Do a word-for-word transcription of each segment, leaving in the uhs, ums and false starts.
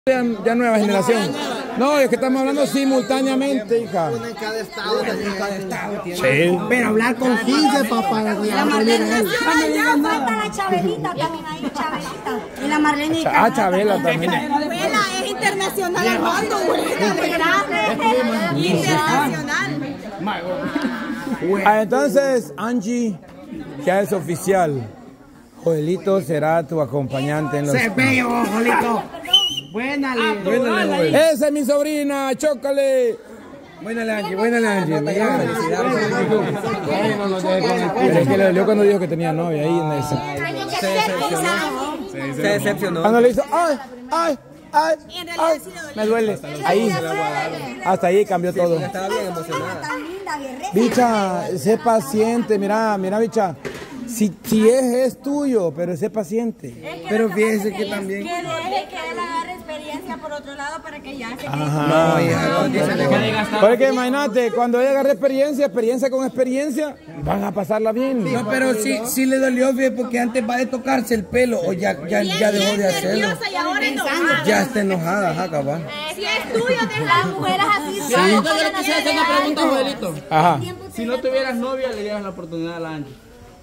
Ya, ya nueva generación. No, es que estamos hablando simultáneamente, hija. Una en cada estado, en cada estado tiene. Sí. Pero hablar con quince papá. La Marlene Nacional, falta la Chabelita también ahí, Chabelita. Y la Marlene Ah, Chabela también. Abuela, es internacional Armando, internacional. Ah, entonces, Angie, ya es oficial. Joelito será tu acompañante en los... Se bello, Joelito. Buénale, buénale. Esa es mi sobrina, chócale. Buénale, Angie, buénale, Angie. Me llama. Pero es que le dolió cuando dijo que tenía novia ahí en ese. Se decepcionó. Se decepcionó. Cuando le hizo, ay, ay, ay, ay, me duele. Ahí, hasta ahí cambió todo. Estaba bien emocionada. Bicha, sé paciente, mira, mira, bicha. Si, si es, es tuyo, pero sé paciente. Es que Pero lo fíjese pasa que es también- Que deje que él agarre experiencia por otro lado para que ya se quede. Ajá. No, hija, no, dice- Porque imagínate, cuando ella agarre experiencia, experiencia con experiencia, van a pasarla bien. No, pero sí, sí le dolió, fíjate, porque antes va de tocarse el pelo o ya, ya, ya dejó de hacerlo. Y ahora enojada. Ya está enojada, ajá, cabal. Si es tuyo, de las mujeres así. Sí. Yo quiero que se haga una pregunta, Joelito. Ajá. Si no tuvieras novia, le dieras la oportunidad a la Angie.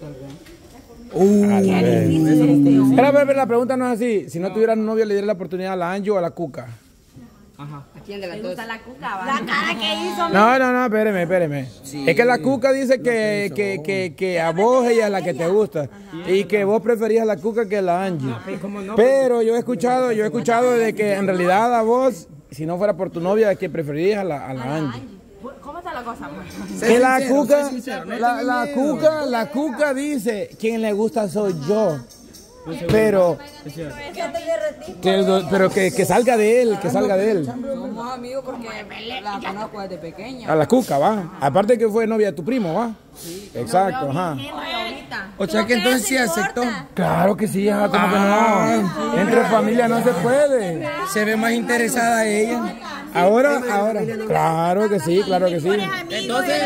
Uh, Espera, espera, la pregunta no es así. Si no tuvieras novia, ¿le dieras la oportunidad a la Angie o a la Cuca? Ajá. ¿A quién de las dos? La cuca, va. La cara que hizo. No, no, no, espéreme, espéreme. Es que la Cuca dice que, que, que, que a vos ella es la que te gusta y que vos preferías la Cuca que la Angie. Pero yo he escuchado, yo he escuchado de que en realidad a vos, si no fuera por tu novia, que preferirías a la, a la Angie. ¿Cómo está la cosa, pues? Que la Cuca, la, la Cuca, la Cuca dice, quien le gusta soy yo. Pero, que, el- pero que, que salga de él, que salga de él. Somos amigos porque la conozco desde pequeña. A la Cuca, va. Aparte que fue novia de tu primo, va. Exacto, ajá. O sea que entonces sí aceptó. Claro que sí, ajá, como que no. Entre familia no se puede. Se ve más interesada ella. Ahora, ahora. Claro que sí, claro que sí. Entonces,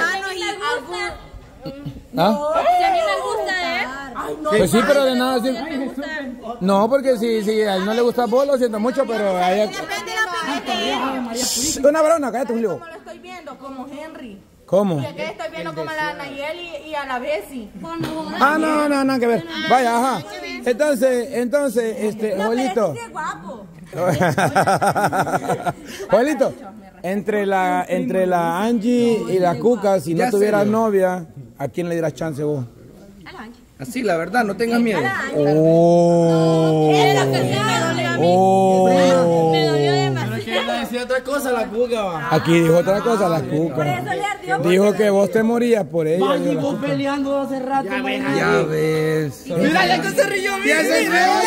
¿Ah? si a mí me gusta, ¿eh? Ay, no. Pues sí, pero de nada. Sí. No, porque si, si a él no le gusta vos, lo siento mucho, pero a ella... Depende de la pena que es. Una varona, cállate, Julio. Como lo estoy viendo, como Henry. ¿Cómo? Y aquí estoy viendo como a la Nayeli y a la Bessie. Ah, no, no, nada que ver. Vaya, ajá. Entonces, entonces, este, Joelito. Qué guapo. Joelito, entre la, entre la Angie y la Cuca, si no tuvieras novia, ¿a quién le dieras chance vos? Así, la verdad, no tengas miedo. Oh. Es lo que sí me dolió a mí. Oh. Me dolió demasiado. Quiero decir otra cosa, la Cuca va. Aquí dijo otra cosa la Cuca. Por eso le ardió. Dijo que vos te morías por ella. Van y dijo la vos Cuca. peleando hace rato. Ya ves. Mira, ya que se rió Ya bien. se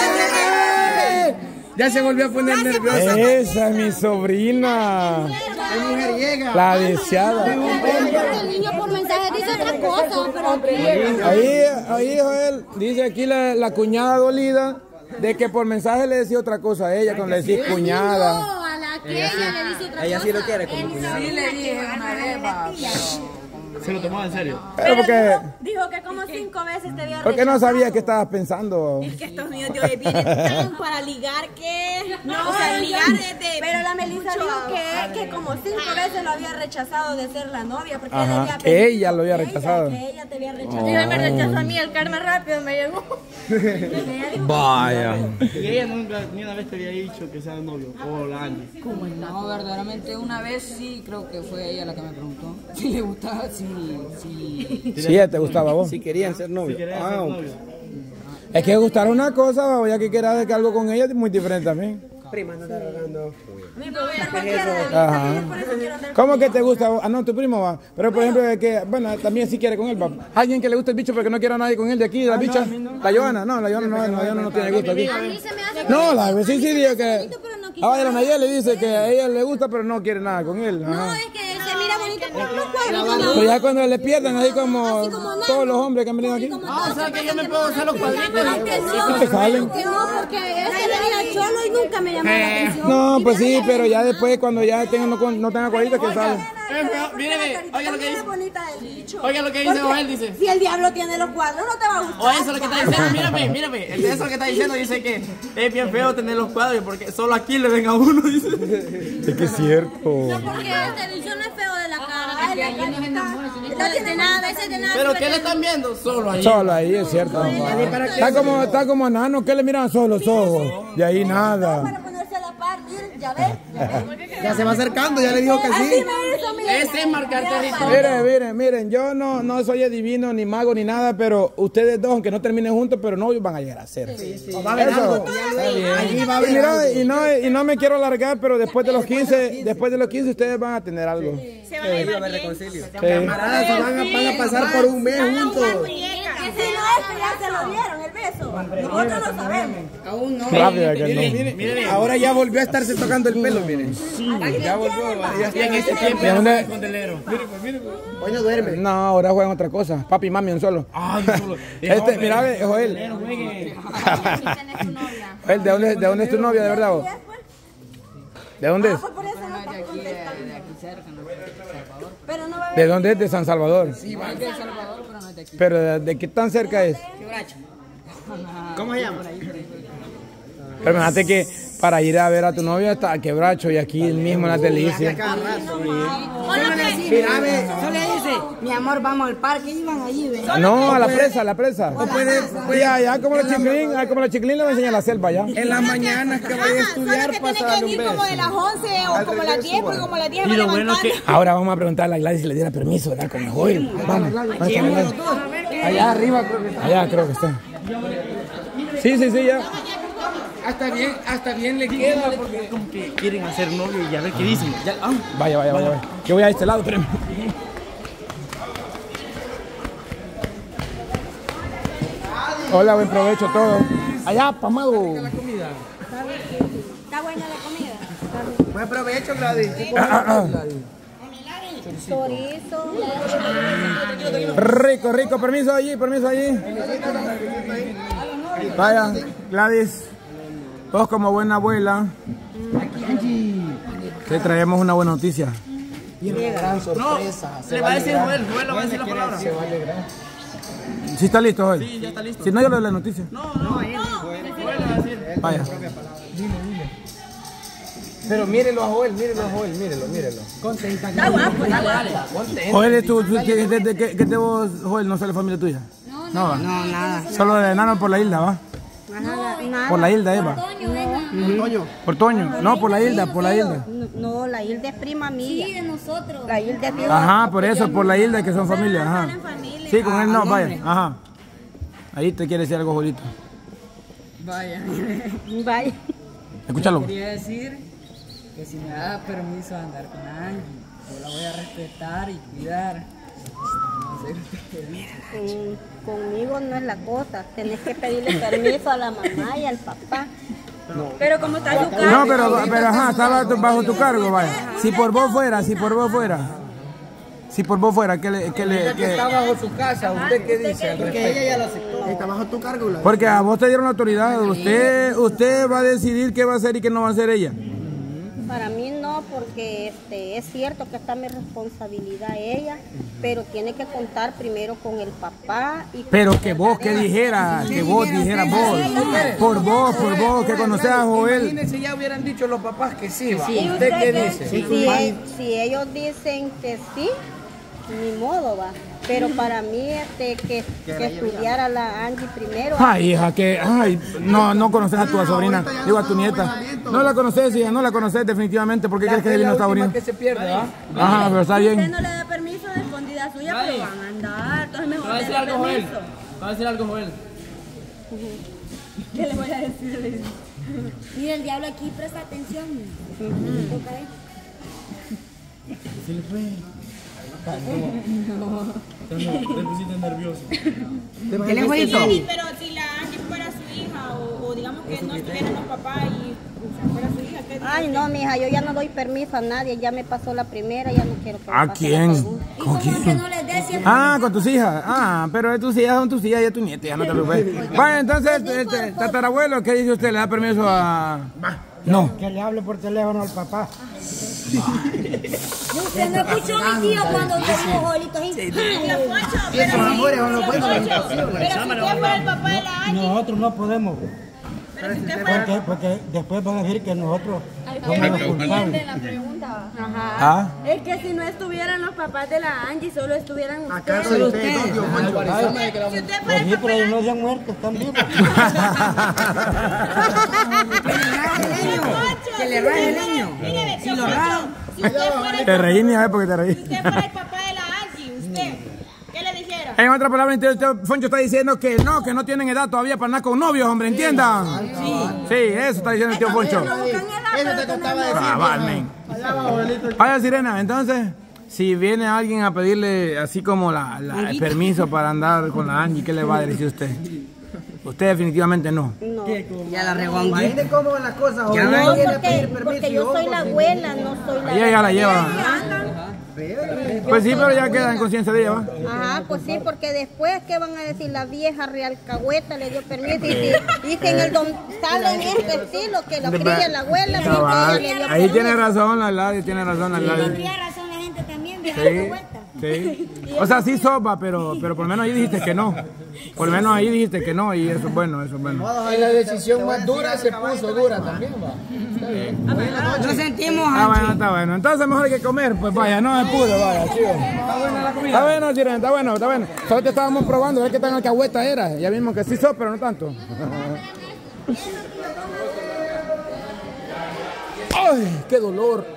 Ya se volvió a poner nerviosa. Esa es mi sobrina. La deseada. El niño por mensaje dice otra cosa, pero Ahí, ahí, Joel, dice aquí la, la cuñada dolida de que por mensaje le decía otra cosa a ella cuando le decís cuñada. no, a la que ella le dice otra Ella cosa. sí lo quiere como cuñado. Sí le dije una vez, va, Se lo tomó en serio. Pero porque, Dijo que como cinco veces te había porque no sabía qué estabas pensando. Es que estos niños de hoy vienen tan para ligar que... No, o sea, ligar desde... Pero la Melissa dijo que, que como cinco veces lo había rechazado de ser la novia. Porque él Ajá, había que pedido- ella lo había ella, rechazado. Que ella te había rechazado. Y él me rechazó a mí, el karma rápido me llegó. Vaya. Y ella nunca ni una vez te había dicho que sea novio. O la Angie. no, verdaderamente una vez sí, creo que fue ella la que me preguntó si le gustaba, si, si... Sí, ella te gustaba a vos. Si querían ser novios. Quería Ah, ser ok. novio. Es que gustar una cosa, o ya que quieras de que algo con ella es muy diferente a mí. Prima, no está rogando. Ajá. ¿Cómo que te gusta? Ah, no, tu primo va. Pero por ejemplo, de que, bueno, también si quiere con él va. Alguien que le gusta el bicho pero que no quiera a nadie con él de aquí, la bicha. La Joana, no, la Joana no, la Joana no tiene gusto aquí. A mí se me hace... No, la sí, sí, dice que... pero no Ah, la Nayeli le dice que a ella le gusta pero no quiere nada con él. No, Ajá. es que se mira bonito por los cuadros. Pero ya cuando le pierdan, así como todos los hombres que han venido aquí. Ah, o sea que yo me puedo usar los cuadritos. ¿Y te salen? Que no, porque este venía cholo y nunca me llamó la atención. No, pues sí, pero ya después cuando ya tengan, no, no tengan cuadritos, que salen. Míreme, oiga lo que dice. bonita del bicho. Oiga lo que dice Joel, dice. Si el diablo tiene los cuadros, no te va a gustar. O eso es lo que está diciendo, mírame, mírame. Eso es lo que está diciendo, dice que es bien feo tener los cuadros porque solo aquí le ven a uno, dice. Es que es cierto. Porque este bicho no es feo de la cara. No tiene nada, a veces de nada. Pero ¿qué le están viendo? Solo ahí. Solo ahí, es cierto. Está como, está como nano, ¿qué le miran solo los ojos? De ahí nada. Para ponerse a la par, miren, ya ves. Ya se va acercando, ya le dijo que Así sí. me hizo, miren. Ese es marcar territorio. Miren, miren, miren, yo no, no soy adivino, ni mago, ni nada, pero ustedes dos, aunque no terminen juntos, pero novios van a llegar a ser. O va a haber Eso. algo. Allí va a Y, haber mira, algo. y, no, y no me quiero alargar, pero después de los quince, después de los quince ustedes van a tener algo. Se van a llevar bien. Sí. Camaradas, se van a, van a pasar por un mes juntos. Si no es que ya se lo dieron el beso. Nosotros lo sabemos. Aún no. Rápido, que no. Miren, miren, ahora ya volvió a estarse tocando el pelo, miren. Ya volvió, ya está en este tiempo. ¿De dónde? Hoy no duerme. No, ahora juegan otra cosa. Papi y mami un solo. Este, mira, ve, Joel. Joel, ¿de dónde, ¿de dónde es tu novia, de verdad vos? ¿De dónde es? Por eso no estás contestando. Pero no va a haber. ¿De dónde es? De San Salvador. Es de El Salvador, pero no es de aquí. Pero ¿de, de qué tan cerca es? ¿Cómo se llama? Pero fíjate que para ir a ver a tu novia hasta a Quebracho y aquí mismo en las delicias. Mira, ve, solo le dice, mi amor, vamos al parque, y van allí, ve. No, a la presa, a la presa. Ya, ya como la chiclín, ya como la chiclín le va a enseñar la selva ya. En las mañanas que vaya a estudiar, Solo que pasa tiene a que darle un venir como de beso. las once o como las diez, porque como las diez va Y lo bueno es levantando. que Ahora vamos a preguntarle a Gladys si le diera permiso, ¿verdad? Con el Joel. Vamos. Vamos. Allá arriba creo que está. Allá creo que está. Sí, sí, sí, ya. Hasta bien, hasta bien le queda, porque como que quieren hacer novio y a ver qué dicen. Ya, ah. Vaya, vaya, vaya, vaya. Yo voy a este lado, espérame. Hola, buen provecho a todos. Allá, pamado. Está buena la comida. Buen provecho, Gladys. Chorizo. Rico, rico. Permiso allí, permiso allí. Vaya, Gladys. Vos como buena abuela. Te traemos una buena noticia. No, le va a decir Joel, Joel le va a decir la palabra. ¿Sí está listo hoy? Sí, ya está listo. Si no, yo le doy la noticia. No, no, Joel le va a decir. Vaya. Pero mírelo a Joel, mírelo a Joel, mírelo, mírelo. Está guapo, está guapo. Joel, ¿tú, tú, ¿qué, qué, qué, qué te vos, Joel, no sale familia tuya? No, no. va. no, nada. Solo de enano por la isla, ¿va? Por la isla, Eva. Toño. Por Toño. No, por la isla, por la isla. No, la Hilda es prima mía. Sí, de nosotros. La Hilda es prima. Ajá, por eso, por la isla que son familia, ajá. Sí, con él no, vaya, ajá. Ahí te quiere decir algo, Jolito. Vaya. Vaya. Escúchalo. Quería decir que si me da permiso de andar con Angie, yo la voy a respetar y cuidar. No sé qué dice. Mm, conmigo no es la cosa. Tenés que pedirle permiso a la mamá y al papá. Pero como está su cargo. No, pero, pero ajá, está bajo, bajo tu cargo, vaya. Si por vos fuera, si por vos fuera. Si por vos fuera, ¿qué le...? Qué le qué? Está bajo su casa, ¿usted qué dice al Porque respecto? ella ya lo aceptó. Está bajo tu cargo, Gladys. Porque a vos te dieron la autoridad, usted, usted va a decidir qué va a hacer y qué no va a hacer ella. Para mí no, porque este, es cierto que está mi responsabilidad ella, pero tiene que contar primero con el papá. Y Pero que vos, que dijera, que vos dijeras vos, por vos, por vos, que conocés a Joel. Imagínense, ya hubieran dicho los papás que sí, va. ¿Y ¿Usted qué qué? dice? Si, e- si ellos dicen que sí, ni modo va. Pero para mí este, que, que estudiara la Angie primero. Ay, hija, que, ay, no, no conoces a tu sobrina, digo a tu nieta. No la conoces, hija, no la conoces definitivamente. ¿Por qué crees que se vino a Estados Unidos? que se pierde, ¿va? Ajá, pero está Usted bien. no le da permiso de escondida suya, pero van a andar. Entonces Te mejor va a le decir da algo, Joel. permiso. Te va a decir algo, Joel. ¿Qué le voy a decir? Mira, el diablo aquí presta atención. ¿Ok? Te pusiste nervioso. Sí, pero si la Angie fuera su hija o, o digamos que no estuvieran los papás y Ay, no, mija, yo ya no doy permiso a nadie. Ya me pasó la primera, ya no quiero que me ¿A pase quién? la segunda. ¿Con quién? Que no les dé siempre. Ah, con tus hijas. Ah, pero tus hijas son tus hijas y es tu nieta, ya no te preocupes. Bueno, entonces, este, tatarabuelo, ¿qué dice usted? ¿Le da permiso a...? No. Que le hable por teléfono al papá. Usted no escuchó a mi tío cuando tuvimos bolitos ahí. Y esos amores son los buenos. Pero si usted fuera el papá de la Angie. Nosotros no podemos. Pero si usted fuera... Porque, porque después van a decir que nosotros somos los culpables. la pregunta. ¿Ah? Ajá. Es que si no estuvieran los papás de la Angie, solo estuvieran ustedes. ¿Acaso de ustedes? Si usted fuera el Sí, papá pero de ellos la no se han muerto, están vivos. Que le raje el leño. Mire, si lo rajan. Si usted fuera el Te reí, ni a ver porque te reí. Si usted fuera el papá de la Angie, usted, ¿qué le dijera? En otras palabras, usted, Foncho está diciendo que no, que no tienen edad todavía para andar con novios, hombre, ¿entiendan? Sí, sí, eso está diciendo el tío Foncho. Eso te contaba decir. Cabal, men. Vaya, Sirena, entonces, si viene alguien a pedirle así como la, la- el permiso para andar con la Angie, ¿qué le va a decir usted? Usted definitivamente no. No, Ya la regó. Imagínate cómo van las cosas. no, porque, porque yo soy la abuela, no soy la... Ella ya la lleva. Pues sí, pero ya queda en conciencia de ella, ¿va? Ajá, pues sí, porque después, ¿qué van a decir? La vieja real cagüeta le dio permiso y si, y si en el don sale en este estilo que lo cría la abuela, sí, que Cabal. ella le dio Ahí permiso. tiene razón la Lali, tiene razón la Lali. Tendría razón la gente también, vieja Sí, de vuelta. sí. O sea, sí sopa, pero, pero por lo menos ahí dijiste que no. Por lo menos ahí dijiste que no y eso es bueno, eso es bueno. En la decisión más dura se puso dura también, va. Nos sentimos Está bueno, está bueno. Entonces mejor hay que comer, pues vaya, no me pudo, vaya, chido. Está buena la comida. Está bueno, Sirena, está bueno, está bueno. Solo te estábamos probando, a ver qué tan alcahueta era. Ya vimos que sí sos, pero no tanto. ¡Ay, qué dolor!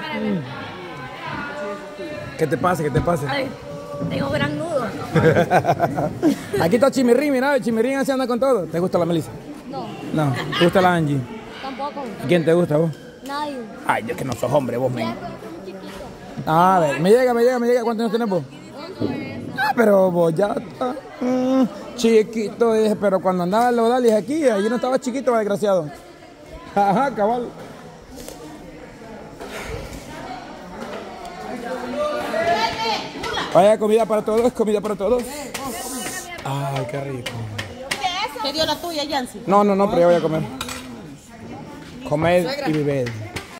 ¿Qué te pasa? ¿Qué te pasa? Ay, tengo gran nudo. Aquí está Chimirrín, mira, Chimirrín así anda con todo. ¿Te gusta la Melissa? No, No. ¿Te gusta la Angie? tampoco. ¿Quién te gusta vos? Nadie. Ay, yo que no sos hombre vos, men. Ya, pero soy chiquito. A ver, me llega, me llega, me llega. ¿Cuántos años tenés vos? Ah, pero vos ya estás mm, chiquito, dije, pero cuando andaba en los dije aquí, allí no estaba chiquito, desgraciado. Ajá, cabal. Vaya, comida para todos, comida para todos. Ay, qué rico. ¿Qué dio la tuya, Yancy? No, no, no, pero ya voy a comer. Comer y beber.